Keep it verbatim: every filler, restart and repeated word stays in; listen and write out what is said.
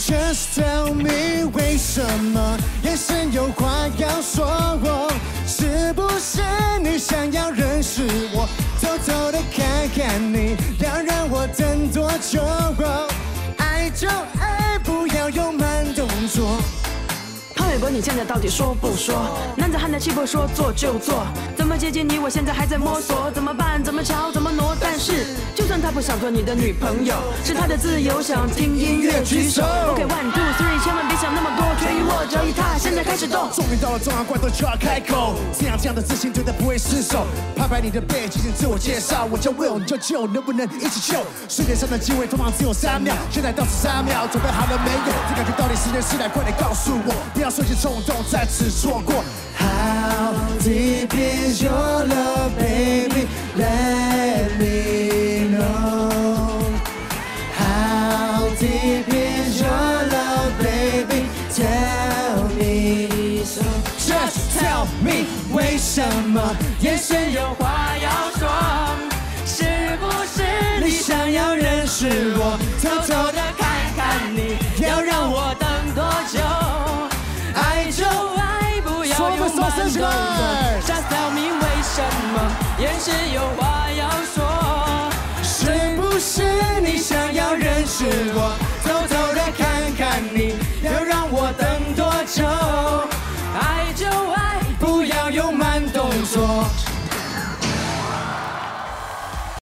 Just tell me 为什么眼神有话要说我？是不是你想要认识我？偷偷的看看你，要让我等多久？爱就爱，不要有慢动作。 潘玮柏，你现在到底说不说？男子汉的气魄，说做就做。怎么接近你？我现在还在摸索。怎么办？怎么瞧？怎么挪？但是，就算他不想做你的女朋友，是他的自由。想听音乐举手。OK one two three， 千万别想那么多，权于我，脚一踏，现在开始动。 终于到了重要关头就要开口，这样这样的自信绝对不会失手。拍拍你的背，进行自我介绍，我叫 Will， 你叫 Joe， 能不能一起秀？世界上的机会通常只有三秒，现在倒数三秒，准备好了没有？这感觉到底是人是来，快点告诉我，不要瞬间冲动，再次错过。How deep is your love, baby? Let me know. How deep is your love, baby? Tell me so. Just tell me 为什么眼神有话要说？是不是你想要认识我？偷偷的看看你，要让我等多久？爱就爱，不要有慢动作。Just tell me 为什么眼神有话要说？是不是你想要认识我？